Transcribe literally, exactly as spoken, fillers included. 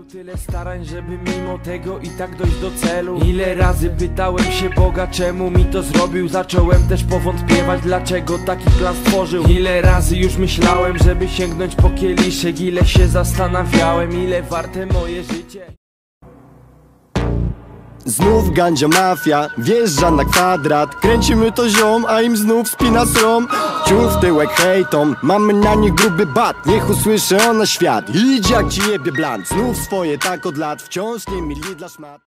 wielu, tyle starań, żeby mimo tego i tak dojść do celu. Ile razy pytałem się Boga, czemu mi to zrobił. Zacząłem też powątpiewać, dlaczego taki plan stworzył. Ile razy już myślałem, żeby sięgnąć po kieliszek. Ile się zastanawiałem, ile warte moje życie. Znów gandzia mafia, wjeżdża na kwadrat. Kręcimy to ziom, a im znów spina srom. Ciul w tyłek hejtom, mamy na nich gruby bat. Niech usłyszy ona świat, idź jak ci jebie blant. Znów swoje tak od lat, wciąż nie mili dla szmat.